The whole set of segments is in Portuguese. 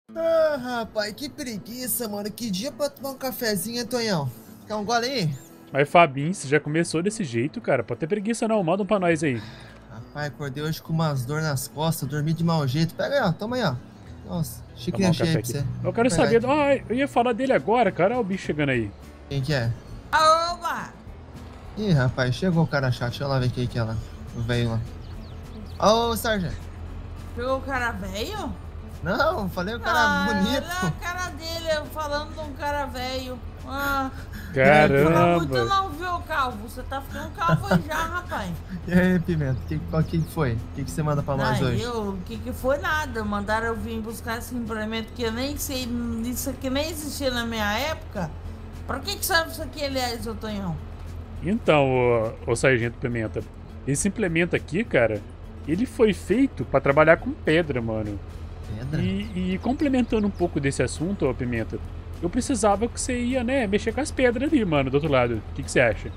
Ah, rapaz, que preguiça, mano. Que dia pra tomar um cafezinho, hein, Tonhão? Quer um gole aí? Mas Fabinho, você já começou desse jeito, cara? Pode ter preguiça não, manda um pra nós aí. Rapaz, acordei hoje com umas dor nas costas, dormi de mau jeito. Pega aí, ó, toma aí, ó. Nossa, Tomar xicrinha um cheia aí café pra aqui. você. Eu Vou quero pegar saber. aqui. Ah, eu ia falar dele agora, cara. Olha o bicho chegando aí. Quem que é? Aoba! Ih, rapaz, chegou o cara chato. Deixa eu lá ver quem que é lá. O velho lá. Ô, sargento. Pegou o cara velho? Não, falei o cara Olha a bonito. cara dele, eu falando de um cara velho. Ah, fala muito Caramba! não, viu, calvo? Você tá ficando calvo aí já, rapaz. E aí, Pimenta, que foi? O que você manda pra nós hoje? O que foi nada? Mandaram eu vir buscar esse implemento que eu nem sei, isso aqui nem existia na minha época. Pra que serve isso aqui, aliás, ô Tonhão? Então, ô Sargento Pimenta, esse implemento aqui, cara, ele foi feito pra trabalhar com pedra, mano. Pedra? E complementando um pouco desse assunto, ô Pimenta, eu precisava que você ia, né, mexer com as pedras ali, mano, do outro lado. O que você acha?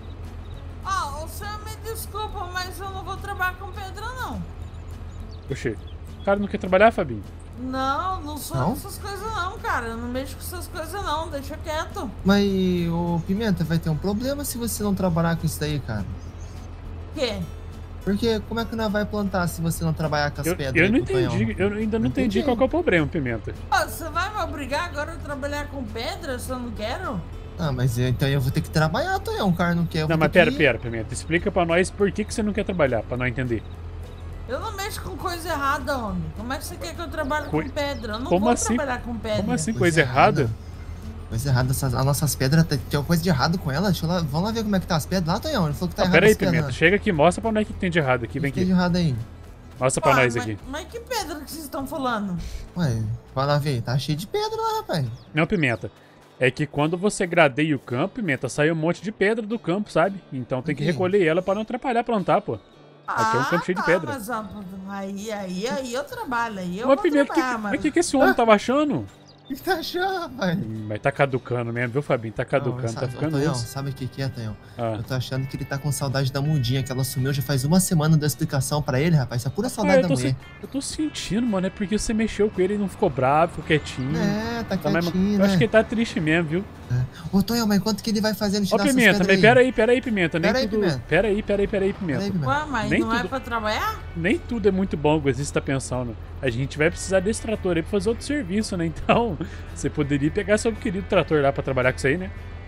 Ah, o senhor me desculpa, mas eu não vou trabalhar com pedra, não. Oxê, o cara não quer trabalhar, Fabinho? Não, não sou Não? dessas coisas não, cara. Eu não mexo com essas coisas não, deixa quieto. Mas, ô, Pimenta, vai ter um problema se você não trabalhar com isso daí, cara. O quê? Porque como é que nós vai plantar se você não trabalhar com as pedras Eu aí não com o Tonhão? entendi, eu ainda não entendi qual que é o problema, Pimenta. Ó, você vai me obrigar agora a trabalhar com pedra se eu não quero? Ah, mas então eu vou ter que trabalhar, Tonhão. O cara não quer, eu Não, vou mas ter que... pera, Pimenta, explica pra nós por que você não quer trabalhar, pra nós entender. Eu não mexo com coisa errada, homem. Como é que você quer que eu trabalhe Coi- com pedra? Eu não Como vou assim? trabalhar com pedra. Como assim, coisa errada? Coisa errada, as nossas pedras, tem alguma coisa de errado com elas? Deixa eu lá, vamos lá ver como é que tá as pedras lá, Tonhão. Ele falou que tá Ah, errado pera aí, as pedras. Pimenta, chega aqui, mostra pra nós o que tem de errado aqui, O vem que tem de aqui. errado aí? Mostra pra nós mas, aqui. mas que pedra que vocês estão falando? Ué, vai lá ver, tá cheio de pedra lá, rapaz. Não, Pimenta. É que quando você gradeia o campo, Pimenta, sai um monte de pedra do campo, sabe? Então tem que Ok. recolher ela pra não atrapalhar plantar, pô. Aqui é um campo cheio de pedra. Mas ó, aí eu trabalho, aí eu Mas vou Pimenta, trabalhar, mas o que esse homem tava achando? O que tá achando, rapaz? Mas tá caducando mesmo, viu, Fabinho? Tá caducando, tá ficando Tonhão, osso. sabe o que é, Tonhão? Ah. Eu tô achando que ele tá com saudade da Mundinha, que ela sumiu já faz uma semana, deu explicação pra ele, rapaz. Isso é pura saudade da mulher. Eu tô sentindo, mano, é porque você mexeu com ele e não ficou bravo, ficou quietinho. É, tá Tá mais- quietinho, Eu né? acho que ele tá triste mesmo, viu? Ô, Tonhão, mas quanto que ele vai fazendo Ó, tirar essas Pimenta, pedras mas pera aí, Pimenta. Nem Pera aí, tudo... Pimenta. Pera aí, Pimenta. Pera aí, Pimenta. Ué, mas Nem não é tudo- pra trabalhar? Nem tudo é muito bom, igual você tá pensando. A gente vai precisar desse trator aí pra fazer outro serviço, né? Então, você poderia pegar seu querido trator lá pra trabalhar com isso aí, né?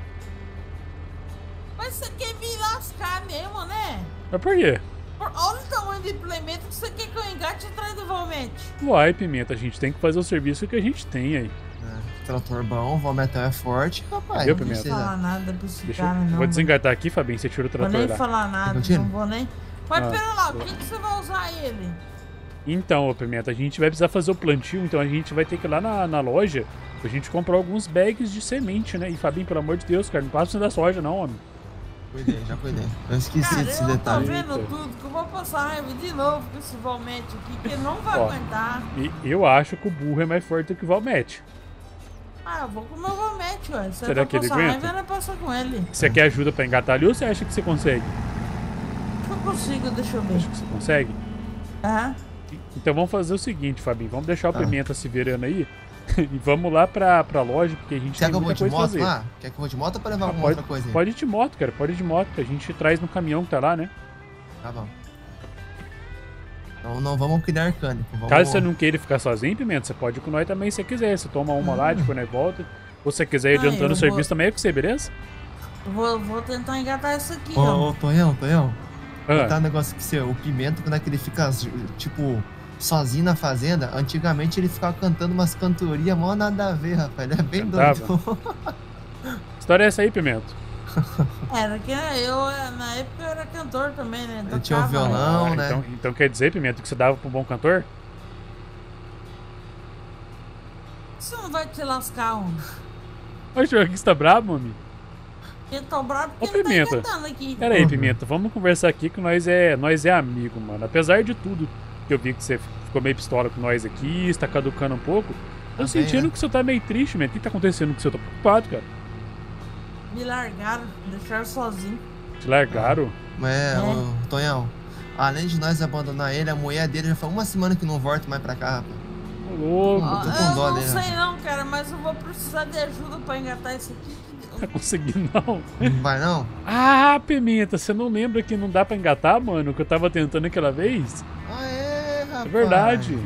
Mas você quer me lascar mesmo, né? Mas por quê? Olha o tamanho do implemento que você quer que eu engate atrás do Valmente. Uai, Pimenta, a gente tem que fazer o serviço que a gente tem aí. Trator bom, o Valmetão é forte, rapaz. Viu, Não Pimenta? Não precisa. vou falar nada pra esse Deixa eu... cara, não. Vou desengatar aqui, Fabinho, você tira o Vou trator nem lá. falar nada, eu tiro? não vou nem. Mas Ah. pera lá, o que você vai usar ele? Então, ô Pimenta, a gente vai precisar fazer o plantio, então a gente vai ter que ir lá na loja pra gente comprar alguns bags de semente, né? E Fabinho, pelo amor de Deus, cara, não passa você da soja não, homem. Cuidei, já cuidei. Eu esqueci Cara, desse eu tô detalhe. vendo Eita. tudo, que eu vou passar raiva de novo com esse Valmente aqui, que ele não vai Ó. aguentar. E eu acho que o burro é mais forte do que o Valmete. Ah, eu vou com o meu Valmente, ué. Se Será vai que ele passar aguenta? raiva, ela passa com ele. Você quer ajuda pra engatar ali ou você acha que você consegue? Eu consigo, deixa eu ver. Acho que você consegue? Aham. Então vamos fazer o seguinte, Fabinho, vamos deixar o Ah. Pimenta se virando aí e vamos lá pra loja, porque a gente Quer tem que eu vou muita de coisa pra moto fazer. lá? Quer que eu vou de moto ou pra levar Ah, alguma pode, outra coisa aí? pode ir de moto, cara, pode ir de moto, a gente traz no caminhão que tá lá, né? Tá bom. Então não vamos criar cânico. Vamos... Caso você não queira ficar sozinho, Pimenta, você pode ir com nós também se você quiser. Você toma uma lá, depois nós volta. Ou se você quiser ir Ah, adiantando eu o serviço vou- também é com você, beleza? Vou tentar engatar isso aqui, ó. Ô, Tonhão. Ah, Tá um negócio que você, o Pimenta, quando é que ele fica, tipo, sozinho na fazenda, antigamente ele ficava cantando umas cantorias, mó nada a ver, rapaz. Ele é bem Cantava? doido. que história é essa aí, Pimenta? Era que eu, na época, eu era cantor também, né? Ele tinha um Tocava. violão. Não, né? Então quer dizer, Pimenta, que você dava pra um bom cantor? Você não vai te lascar, homem. Ô, João, que você tá brabo, homem? Eu tô bravo Ô, porque ele tá Pimenta. engatando aqui. Pera aí, Uhum. Pimenta, vamos conversar aqui que nós é amigo, mano. Apesar de tudo que eu vi que você ficou meio pistola com nós aqui, está caducando um pouco, tô Tá sentindo bem, né? que você tá meio triste, man. O que tá acontecendo com você? Eu tô preocupado, cara. Me largaram, deixaram sozinho. Te largaram? É, ô, Tonhão, além de nós abandonar ele, a mulher dele já foi uma semana que não volta mais pra cá, rapaz. Ô, louco. tô com Eu dó não dele, sei não, cara, mas eu vou precisar de ajuda pra engatar isso aqui. Não vai conseguir, não. Não vai não? Ah, Pimenta, você não lembra que não dá pra engatar, mano? Que eu tava tentando aquela vez? Ah, é, rapaz. É verdade.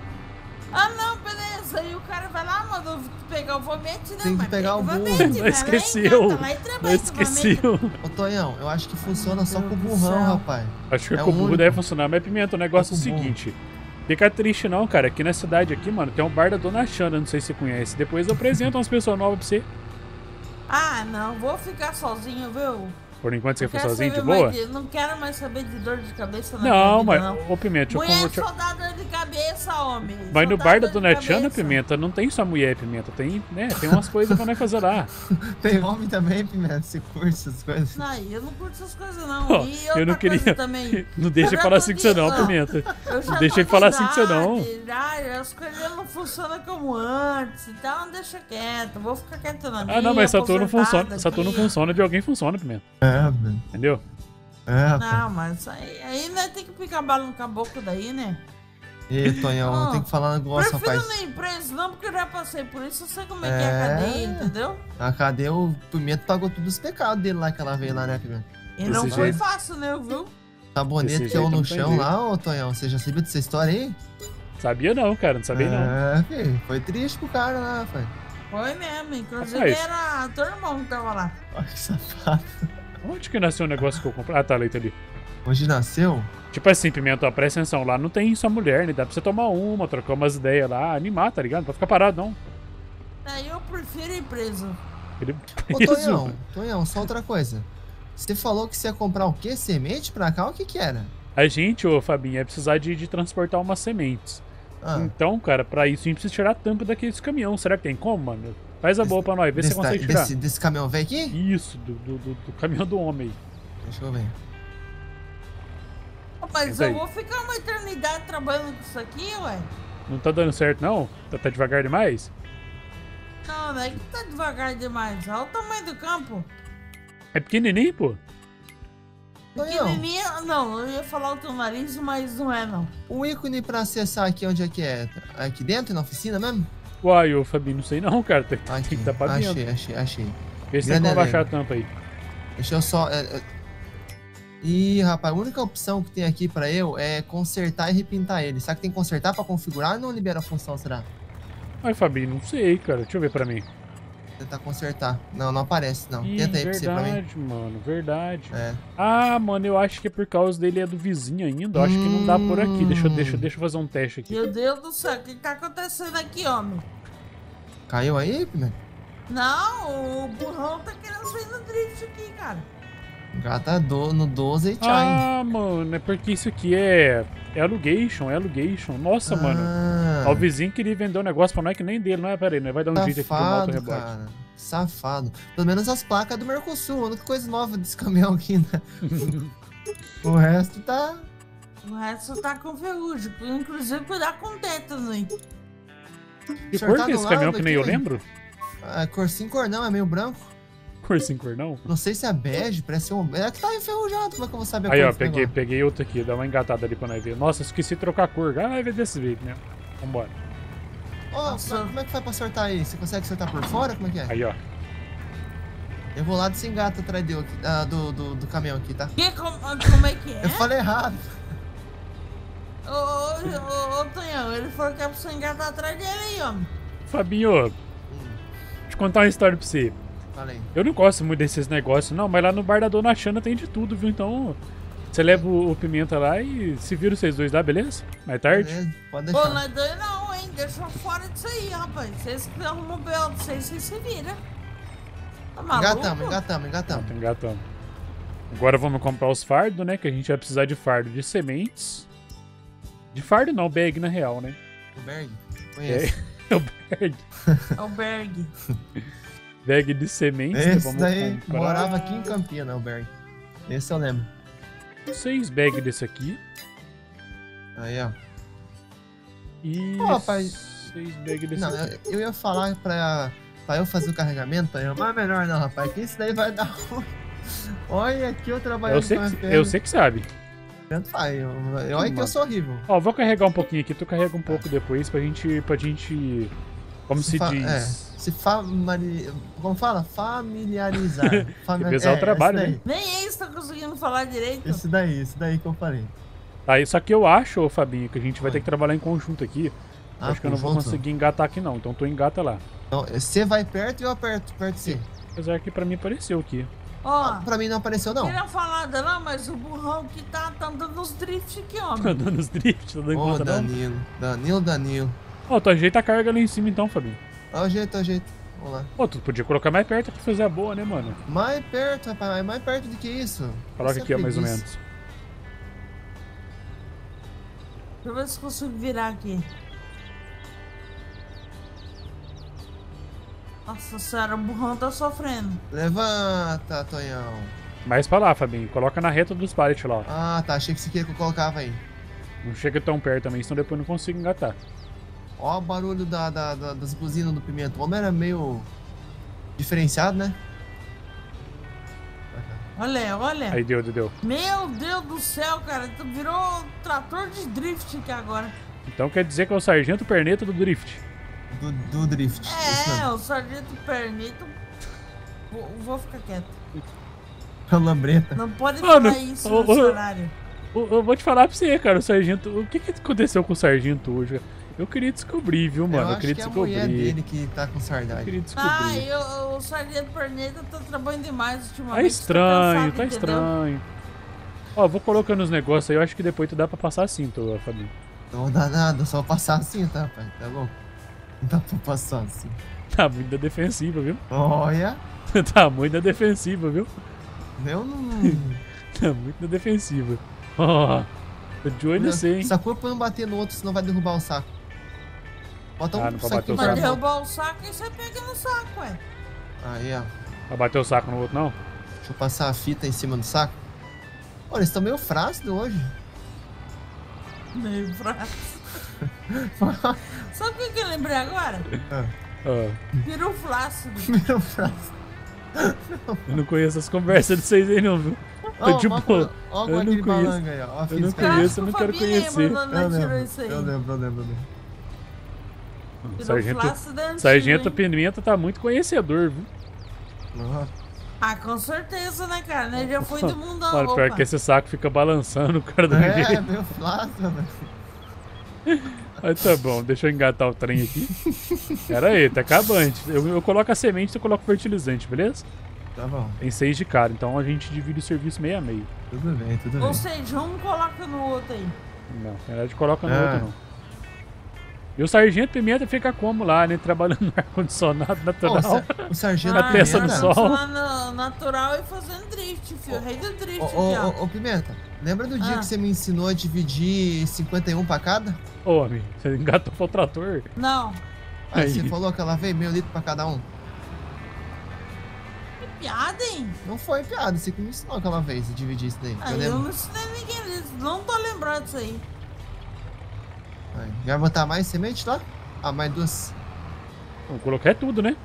Ah, não, beleza. Aí o cara vai lá, mandou pegar o vomete, né? Tem que Mas pegar o burro. vomete, Não né? esqueceu. Lá e trabalha Não esse esqueceu. Ô, Tonhão, eu acho que funciona só Meu com o Deus do burrão, céu. rapaz. Acho que É com o o burro único. deve funcionar, mas Pimenta, o negócio é o É com o burro. seguinte. Fica triste não, cara. Aqui na cidade, aqui, mano, tem um bar da Dona Xana, não sei se você conhece. Depois eu apresento umas pessoas novas pra você. Ah, não, vou ficar sozinho, viu? Por enquanto você Não foi quero sozinho, de saber mais boa? não quero mais saber de dor de cabeça na Não, minha mas, vida, não. ô Pimenta, Mulher só dá dor de cabeça, homem. Mas no Só dá bar da dor de Dona Xana, cabeça. Pimenta, não tem só mulher, Pimenta. Tem, né, tem umas coisas pra nós fazer lá. Tem homem também, Pimenta, você curte essas coisas. Não, eu não curto essas coisas, não. Ó, E eu não outra coisa queria. também. Não deixa Eu eu já falar tô assim com você não, de- Pimenta. Eu já Não deixa tô ele falar de assim com você não. idade, as coisas não funcionam como antes, então deixa quieto. Vou ficar quieto na minha. Ah, não, mas essa tour não aposentada funciona. Essa tour não aqui. funciona, de alguém funciona, Pimenta. É, mano. Entendeu? É, rapaz. Não, mas aí nós tem que picar bala no caboclo daí, né? E, Tonhão, Não, tem que falar um negócio, Prefiro rapaz. nem preso, não, porque eu já passei por isso, eu sei como é que é a É. cadeia, entendeu? A cadê o Pimenta pagou todos os pecados dele lá que ela veio lá, né, Pimenta? E não Desse foi jeito. fácil, né, viu? Sabonete Desse que eu jeito no não tem chão jeito. lá, ô Tonhão. Você já sabia dessa história aí? Sabia não, cara. Não sabia não. É, filho. Foi triste pro cara lá, rapaz. Foi mesmo, inclusive Rapaz. era teu irmão que tava lá. Olha que safado. Onde que nasceu o negócio que eu comprei? Ah, tá, leite ali. Hoje nasceu? Tipo assim, Pimenta, ó, presta atenção. Lá não tem só mulher, né? Dá pra você tomar uma, trocar umas ideias lá, animar, tá ligado? Não pode ficar parado, não. Daí eu prefiro ir preso. Ele Ô, preso. Tonhão, só outra coisa. Você falou que você ia comprar o quê? Semente pra cá? O que que era? A gente, ô Fabinho, ia precisar de transportar umas sementes. Ah, Então, cara, pra isso a gente precisa tirar a tampa daqueles caminhão. Será que tem como, mano? Faz a boa pra nós, vê se você consegue tirar. desse caminhão velho aqui? Isso, do caminhão do homem aí. Deixa eu ver. Mas Isso aí. eu vou ficar uma eternidade trabalhando com isso aqui, ué. Não tá dando certo, não? Tá devagar demais? Não, não é que tá devagar demais. Olha o tamanho do campo. É pequenininho, pô. Tonhão, Pequenininha, não, eu ia falar o teu nariz, mas não é, não. o ícone pra acessar aqui, onde é que é? Aqui dentro, na oficina mesmo? Uai, ô Fabinho, não sei não, cara. Tem Aqui, que dar pra dentro. achei. Vê se tem Grande como abaixar a elenco. tampa aí. Deixa eu só... Ih, rapaz, a única opção que tem aqui pra eu é consertar e repintar ele. Será que tem que consertar pra configurar ou não libera a função, será? Ai, Fabinho, não sei, cara. Deixa eu ver pra mim. Tentar consertar. Não, não aparece, não. Ih, Tenta aí pra você, pra mim. verdade, mano, verdade. É. Ah, mano, eu acho que é por causa dele é do vizinho ainda. Eu acho que não dá por aqui. Deixa eu fazer um teste aqui. Meu Deus do céu, o que tá acontecendo aqui, homem? Caiu aí, Pimenta? Não, o burrão tá querendo sair no drift aqui, cara. Gata no 12 e tchau, hein? Ah, mano, é porque isso aqui é alugation, é alugation. Nossa, mano. Ah, Ó, o vizinho queria vender um negócio pra nós que nem dele, não é? Pera aí, nós vai dar um jeito aqui que eu moto safado, rebote. cara. Safado. Pelo menos as placas do Mercosul. A única coisa nova desse caminhão aqui, né? O resto tá... O resto tá com ferrugem. Inclusive, cuidar com tétano aí. Que O senhor cor tá que é do esse caminhão lado que nem eu aqui? lembro? Ah, cor sim, cor não. É meio branco. Cor sim, cor não? Não sei se é bege, parece ser um... É que tá enferrujado. Como é que eu vou saber a Aí, cor ó, desse negócio? peguei outro aqui, dá uma engatada ali pra nós ver. Nossa, esqueci de trocar a cor. Ah, vai ver desse jeito mesmo. Vambora. Ó, Nossa. como é que faz pra sortar aí? Você consegue sortar por fora? Como é que é? Aí, ó. Eu vou lá desse engata atrás dele aqui, do caminhão aqui, tá? Como é que é? Eu falei errado. Ô, Tonhão, ele falou que é pra você engatar atrás dele aí, homem. Fabinho, deixa eu contar uma história pra você. Falei. Eu não gosto muito desses negócios, não, mas lá no bar da Dona Xana tem de tudo, viu? Então, você leva o Pimenta lá e se vira vocês dois lá, beleza? Mais tarde? Beleza, pode Pô, deixar. não é doido não, hein? Deixa fora disso aí, rapaz. Vocês que arrumam o B.O. de vocês, vocês se viram. Tá maluco? Engatamos. Tá engatando. Agora vamos comprar os fardos, né? Que a gente vai precisar de fardo de sementes. De fardo não, bag na real, né? O Berg? Conheço. É o bag. Albergue. Bag de sementes, né? Esse Vamos daí comprar morava aqui em Campina, o Berg. Esse eu lembro. 6 bags desse aqui. Aí, ó. E Pô, rapaz. 6 bags desse Não, aqui. eu ia falar pra eu fazer o carregamento, mas é melhor não, rapaz, que isso daí vai dar ruim. Olha aqui eu trabalhando com Eu sei que sabe. Tanto faz. Olha que eu sou horrível. Ó, vou carregar um pouquinho aqui, tu carrega um pouco depois pra gente como se diz? Como fala? Familiarizar. Revezar o trabalho, né? Nem eles tá conseguindo falar direito. Isso daí que eu falei. Tá, isso aqui eu acho, ô Fabinho, que a gente vai ter que trabalhar em conjunto aqui. Acho que eu não vou conjunto? conseguir engatar aqui não, então tu engata lá. Então, você vai perto e eu aperto perto de você. Apesar que pra mim apareceu aqui. Ó, Pra mim não apareceu, não. não queria falar não, mas o burrão que tá dando uns drift aqui, Tá homem. dando os drifts, tá dando Ô, conta não? Danilo. Ó, tu ajeita a carga lá em cima então, Fabinho. Olha o jeito. Vamos lá. Pô, tu podia colocar mais perto pra fazer a boa, né, mano? Mais perto, rapaz. Mais perto do que isso. Coloca Isso é aqui, ó, mais ou preguiça. menos. Deixa eu ver se consigo virar aqui. Nossa senhora, o burrão tá sofrendo. Levanta, Tonhão. Mais pra lá, Fabinho. Coloca na reta dos pallets lá, ó. Ah, tá. Achei que você queria que eu colocava aí. Não chega tão perto também, senão depois eu não consigo engatar. Ó o barulho das buzinas do Pimenta. O homem era meio diferenciado, né? Olha. Aí deu. Meu Deus do céu, cara. Tu virou trator de drift aqui agora. Então quer dizer que é o Sargento Perneta do Drift. Do drift. Isso É, mesmo. o sargento Pernito. Vou ficar quieto. A lambreta. Não pode Mano, falar isso no horário. Eu vou te falar pra você, cara, o Sargento... O que aconteceu com o Sargento hoje? Eu queria descobrir, viu, mano? Eu Eu queria acho que é a descobrir. mulher dele que tá com Eu saudade. queria descobrir. O sargento Perneta tá trabalhando demais ultimamente. Tá estranho, cansado, tá entendeu? estranho. Ó, vou colocando os negócios aí, eu acho que depois tu dá pra passar assim, Fabinho. Não dá nada, só passar assim, tá, pai? Tá bom? Não dá pra passar assim. Tá muito na defensiva, viu? Olha. Tá muito na defensiva, viu? Eu não. Tá muito na defensiva. Ó, tô de olho nisso, hein? Sacou pra não bater no outro, senão vai derrubar o saco. Bota Ah, não pode bater saquinho o Vai saco. pra derrubar o saco e você pega no saco, ué. Aí, ó. Vai bater o saco no outro, não? Deixa eu passar a fita em cima do saco. Olha, eles estão meio frácidos hoje. Meio fraco. Sabe o que eu lembrei agora? Ó, Virou flácido. Meio frácido. eu não conheço as conversas de vocês aí, não, viu? Ó, tipo, ó eu com não aquele conheço. balanga aí, ó. Ó a Eu não física. conheço, eu Acho não que o quero Fabinho conhecer. lembra, não tirou isso aí. Eu lembro. Virou flácido é antigo, Sargento hein? Pimenta tá muito conhecedor, viu? Ah, com certeza, né, cara? Né? Já foi do mundão. Olha, pior Opa. que esse saco fica balançando o cara do É, jeito. meio flácido, velho. Mas tá bom, deixa eu engatar o trem aqui. Pera aí, tá acabante. Eu coloco a semente e tu coloca o fertilizante, beleza? Tá bom. Tem 6 de cara, então a gente divide o serviço meio a meio. Tudo bem. Ou seja, um coloca no outro aí. Não, na verdade coloca no É. outro não. E o Sargento Pimenta fica como lá, né? Trabalhando no ar-condicionado natural. O sargento Na testa do Pimenta. sol. Lá no natural e fazendo drift, filho. Rei do drift aqui, ó. Ô, Pimenta, lembra do dia Ah. que você me ensinou a dividir 51 pra cada? Ô, amigo, você engatou o trator. Não. Aí Aí. você falou que ela veio meio litro pra cada um. Que piada, hein? Não foi piada, você que me ensinou aquela vez a dividir isso daí. Ah, eu eu lembro. não ensinei ninguém disso. Não tô lembrado disso aí. Aí, vai botar mais semente lá? Ah, mais duas. Vou colocar tudo, né?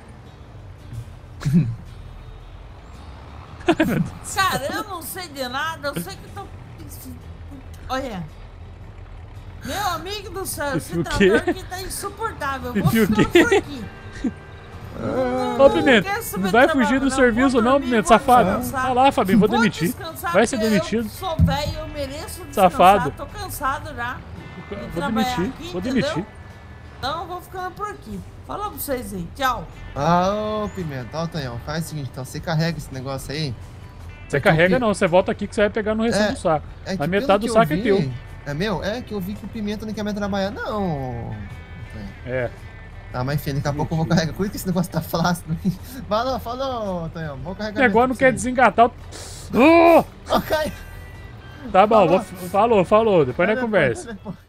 Cara, eu não sei de nada. Eu sei que tô... Olha. Meu amigo do céu, esse O trator quê? aqui tá insuportável. Eu vou E o ficando quê? por aqui. Ô, Pimenta, quero saber não vai de fugir trabalho, do serviço vou não, dormir, Pimenta, vou safado. descansar. Vai lá, Fabinho, vou demitir. descansar, Vai ser porque demitido. Eu sou velho, eu mereço descansar. Safado. Tô cansado já. de Vou trabalhar demitir, aqui, vou entendeu? demitir. Então eu vou ficando por aqui. Falou pra vocês aí. Tchau. Ah, ô Pimenta, ó, Tonhão, faz o seguinte, então, você carrega esse negócio aí. Você É que carrega o pi- não, você volta aqui que você vai pegar no restante É, do saco. É que A pelo metade que do eu saco é vi- teu. É meu? É que eu vi que o Pimenta não quer mais trabalhar, não. É. Tá, mas enfim, daqui a pouco eu vou carregar. Cuida que esse negócio tá flácido. Falou, Tonhão, vou O carregar. negócio não mesmo quer pra você. desengatar o... Ó, cai. Tá bom, Falou. falou, depois nós conversa. Depois.